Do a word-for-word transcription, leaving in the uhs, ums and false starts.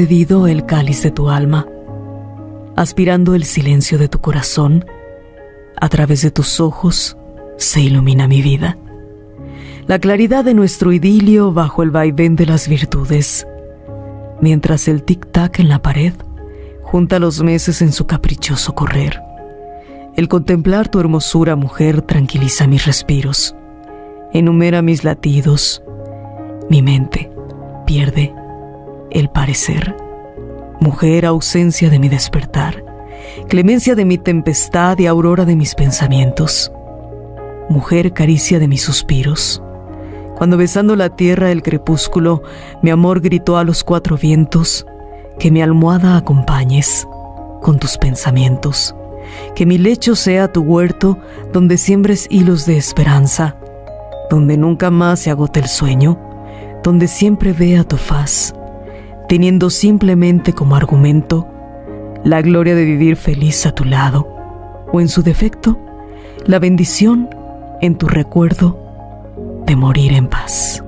bebido el cáliz de tu alma, aspirando el silencio de tu corazón. A través de tus ojos se ilumina mi vida. La claridad de nuestro idilio bajo el vaivén de las virtudes, mientras el tic-tac en la pared junta los meses en su caprichoso correr. El contemplar tu hermosura, mujer, tranquiliza mis respiros, enumera mis latidos. Mi mente pierde el parecer. Mujer, ausencia de mi despertar, clemencia de mi tempestad y aurora de mis pensamientos. Mujer, caricia de mis suspiros. Cuando besando la tierra el crepúsculo, mi amor gritó a los cuatro vientos, que mi almohada acompañes con tus pensamientos, que mi lecho sea tu huerto donde siembres hilos de esperanza, donde nunca más se agote el sueño, donde siempre vea tu faz, teniendo simplemente como argumento la gloria de vivir feliz a tu lado, o en su defecto, la bendición en tu recuerdo de morir en paz.